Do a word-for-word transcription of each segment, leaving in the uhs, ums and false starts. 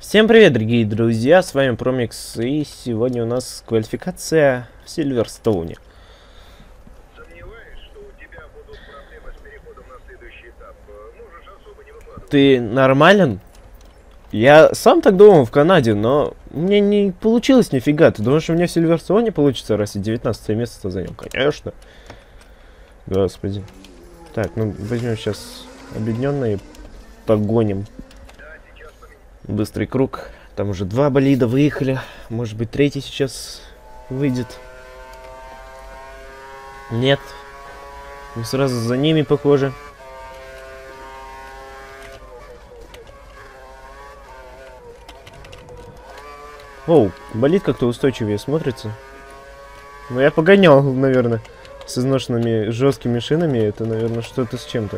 Всем привет, дорогие друзья, с вами Промикс, и сегодня у нас квалификация в Сильверстоуне. Сомневаюсь, что у тебя будут проблемы с переходом на следующий этап. Можешь особо не выкладывать. Ты нормален? Я сам так думал в Канаде, но мне не получилось нифига. Ты думаешь, у меня в Сильверстоуне получится, раз я девятнадцатое место занял? Конечно. Господи. Так, ну возьмем сейчас объединенные, погоним. Быстрый круг. Там уже два болида выехали. Может быть, третий сейчас выйдет. Нет. Мы сразу за ними, похоже. Оу, болид как-то устойчивее смотрится. Ну, я погонял, наверное, с изношенными жесткими шинами. Это, наверное, что-то с чем-то.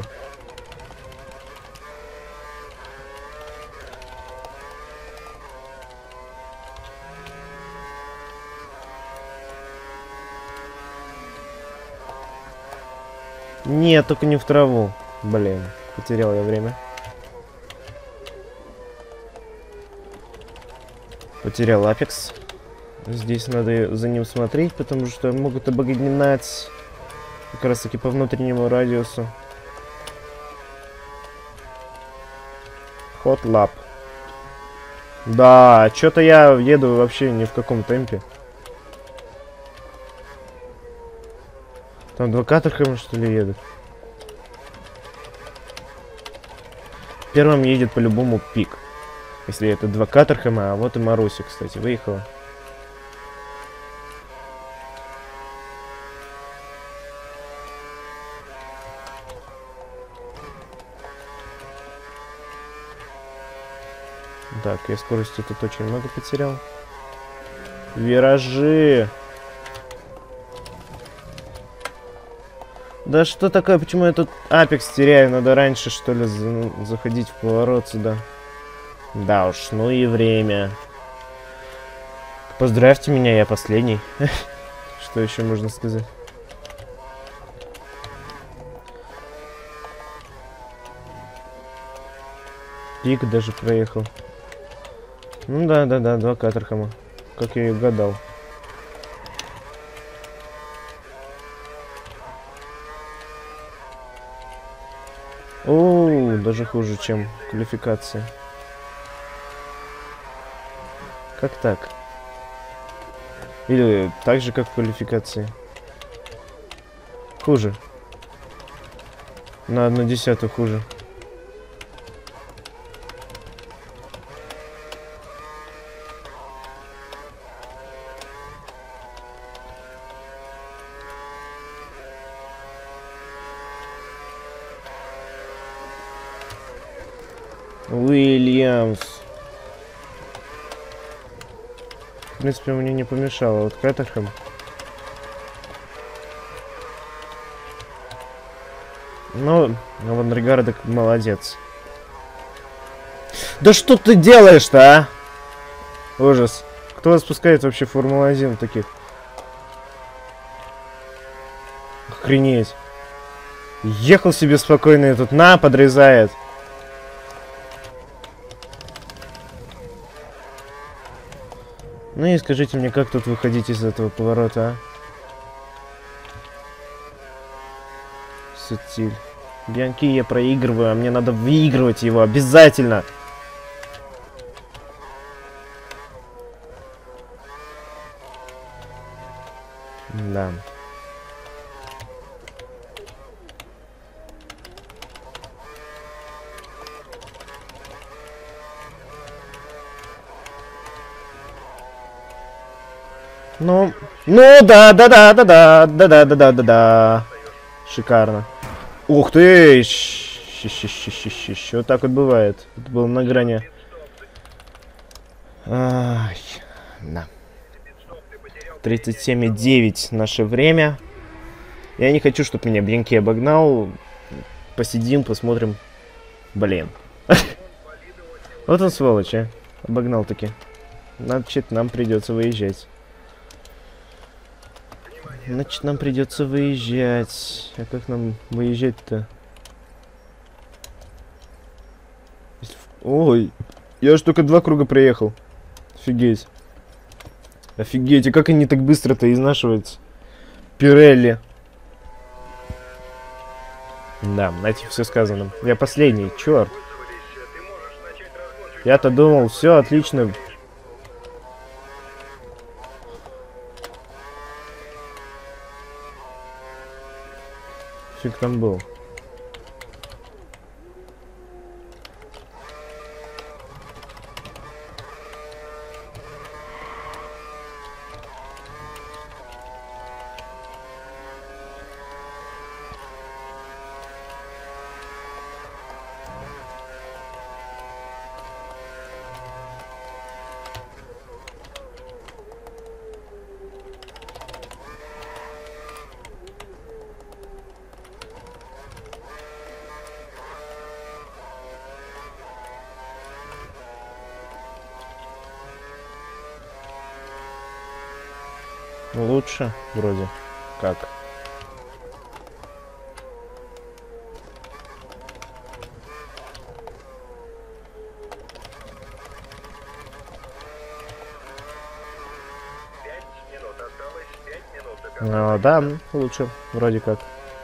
Нет, только не в траву. Блин, потерял я время. Потерял Апекс. Здесь надо за ним смотреть, потому что могут обогнать как раз таки по внутреннему радиусу. Hot Lap. Да, что-то я еду вообще ни в каком темпе. Там два Каттерхэма, что ли, едут? Первым едет по-любому Пик. Если это два Каттерхэма, а вот и Маруся, кстати, выехала. Так, я скорости тут очень много потерял. Виражи! Да что такое, почему я тут Апекс теряю? Надо раньше, что ли, за заходить в поворот сюда. Да уж, ну и время. Поздравьте меня, я последний. Что еще можно сказать? Пик даже проехал. Ну да, да, да, два Каттерхэма. Как я и угадал. Оу, даже хуже, чем квалификация. Как так? Или так же, как в квалификации? Хуже. На одну десятую хуже. Уильямс. В принципе, мне не помешало. Вот Каттерхэм. Ну, Ван Ригардек молодец. Да что ты делаешь-то, а? Ужас. Кто вас пускает вообще в Формулу один таких? Охренеть. Ехал себе спокойно и тут на, подрезает. Ну и скажите мне, как тут выходить из этого поворота, а? Сутиль. Бьянки я проигрываю, а мне надо выигрывать его обязательно. Да. Ну, ну да, да, да, да, да, да, да, да, да, да, да. Шикарно. Ух ты! Вот так вот бывает. Это было на грани. Ай, да. тридцать семь и девять наше время. Я не хочу, чтобы меня Бьянки обогнал. Посидим, посмотрим. Блин. Вот он сволочь, а. Обогнал таки. Значит, нам придется выезжать. Значит, нам придется выезжать. А как нам выезжать-то? Ой, Я ж только два круга проехал. Офигеть. Офигеть, и как они так быстро-то изнашиваются? Пирелли. Да, на этих все сказано. Я последний, черт. Я-то думал, все отлично. Фиг там был. Лучше, вроде как. Ну, да, лучше, вроде как.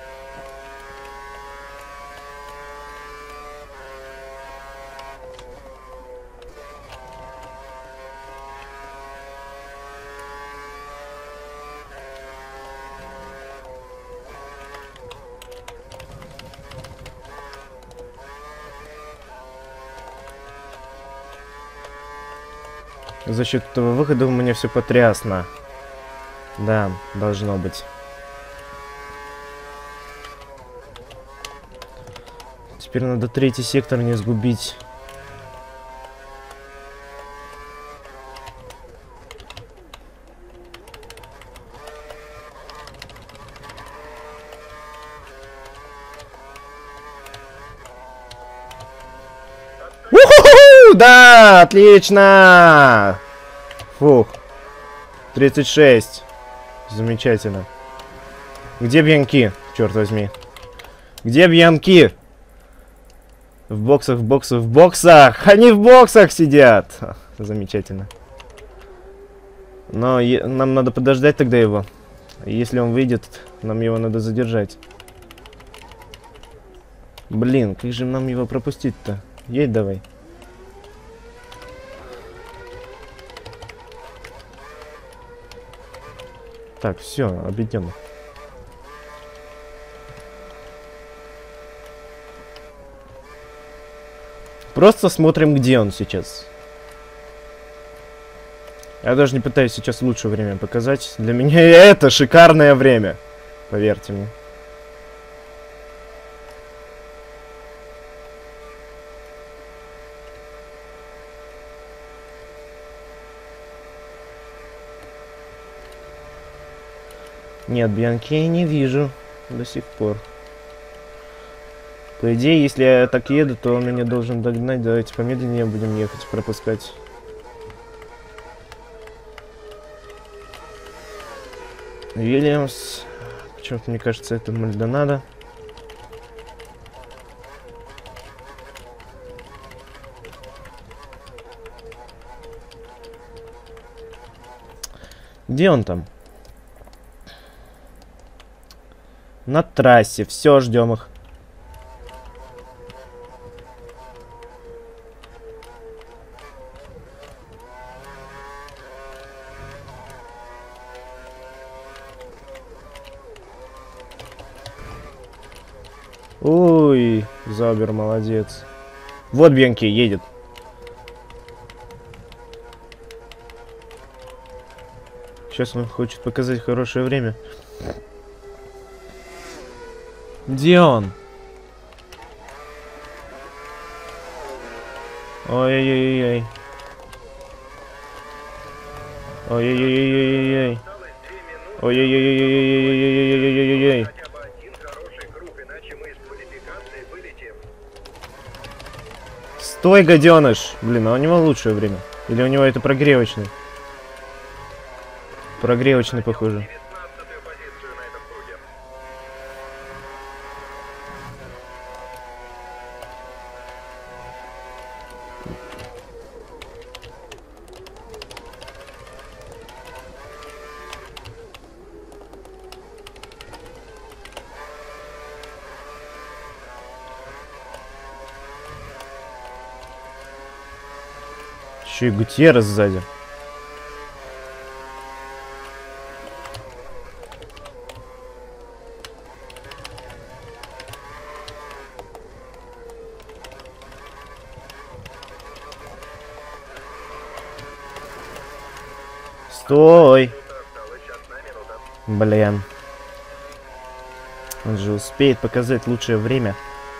За счет этого выхода у меня все потрясно. Да, должно быть. Теперь надо третий сектор не сгубить. У-ху-ху! Да, отлично! Фух. тридцать шесть. Замечательно. Где бьянки? Черт возьми. Где бьянки? В боксах, в боксах, в боксах! Они в боксах сидят! Замечательно. Но нам надо подождать тогда его. Если он выйдет, нам его надо задержать. Блин, как же нам его пропустить-то? Едь давай. Так, все, объединено. Просто смотрим, где он сейчас. Я даже не пытаюсь сейчас лучшее время показать. Для меня это шикарное время. Поверьте мне. Нет, Бьянки я не вижу до сих пор. По идее, если я так еду, то он меня должен догнать. Давайте помедленнее будем ехать, пропускать. Вильямс. Почему-то мне кажется, это Мальдонадо. Где он там? На трассе. Все, ждем их. Ой, Заубер молодец. Вот Бьянки едет. Сейчас он хочет показать хорошее время. Где он? Ой-ой-ой-ой. Ой-ой-ой-ой-ой-ой. Ой-ой-ой-ой-ой-ой-ой-ой-ой-ой-ой-ой-ой-ой. Стой, гаденыш! Блин, а у него лучшее время. Или у него это прогревочный? Прогревочный, похоже. Еще и Гутьеррес сзади. Стой! Блин. Он же успеет показать лучшее время.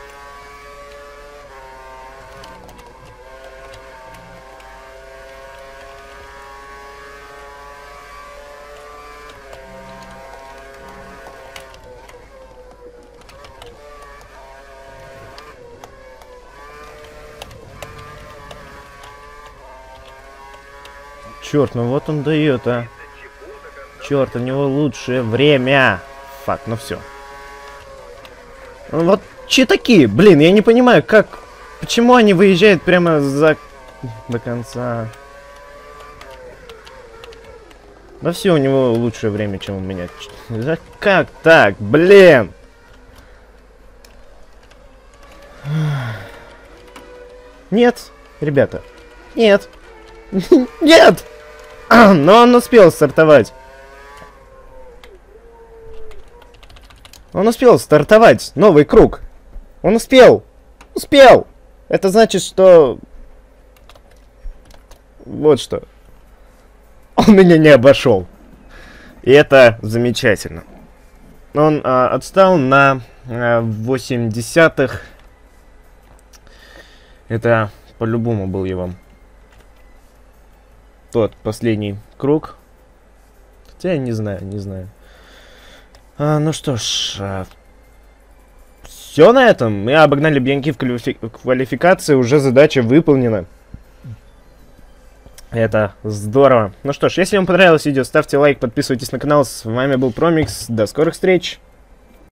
Черт, ну вот он дает, а. Черт, у него лучшее время. Фак, ну все. Вот че такие? Блин, я не понимаю, как... Почему они выезжают прямо за... до конца? Да все, у него лучшее время, чем у меня. Да как так? Блин! Нет, ребята. Нет. Нет! Но он успел стартовать. Он успел стартовать. Новый круг. Он успел. Успел. Это значит, что... Вот что. Он меня не обошел. И это замечательно. Он а, отстал на а, восемь десятых. Это по-любому был его тот последний круг. Хотя я не знаю, не знаю. А, ну что ж, а, все на этом. Мы обогнали Бьянки в квалифи квалификации. Уже задача выполнена. Это здорово. Ну что ж, если вам понравилось видео, ставьте лайк, подписывайтесь на канал. С вами был Промикс. До скорых встреч.